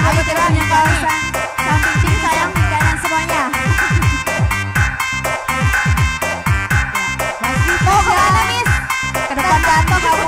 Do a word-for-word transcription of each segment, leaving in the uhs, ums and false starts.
kebetulan yang kawasan samping sini sayang kanan semuanya. Masih mau kemana Miss? Ke depan kantor kamu.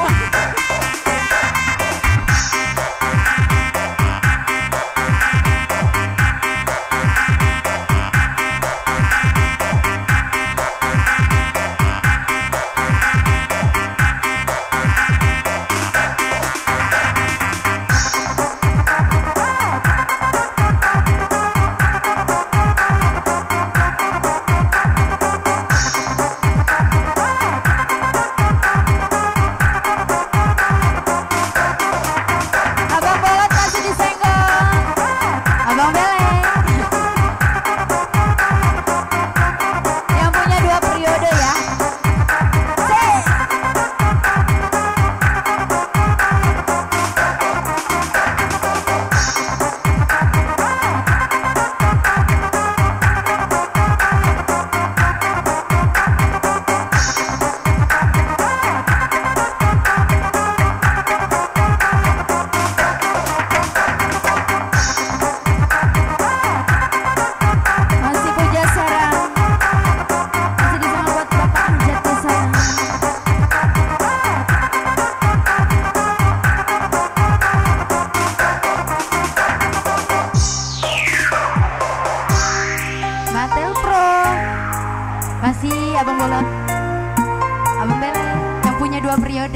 Masih Abang Bolot, Abang Bele yang punya dua periode.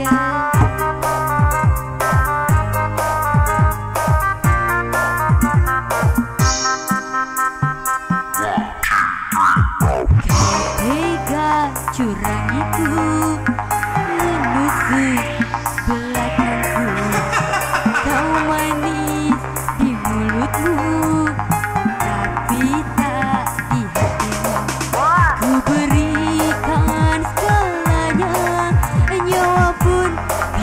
Tega curangiku, menusuk belakangku, kau manis di mulutmu, tapi tak di hatimu. Ku berikan segalanya, nyawa pun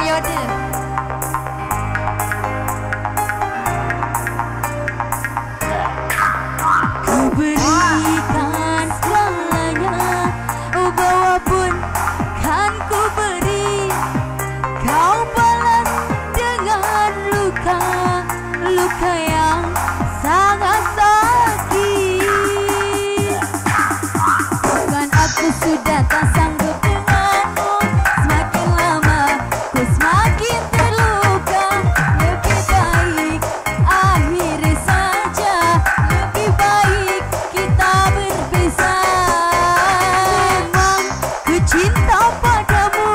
periode. Ku berikan segalanya, oh bawa pun kan ku beri. Kau balas dengan luka, luka yang sangat sakit. Bukan aku sudah tak sanggup denganmu, semakin lama ku semakin terluka. Lebih baik akhiri saja, lebih baik kita berpisah. Memang ku cinta padamu,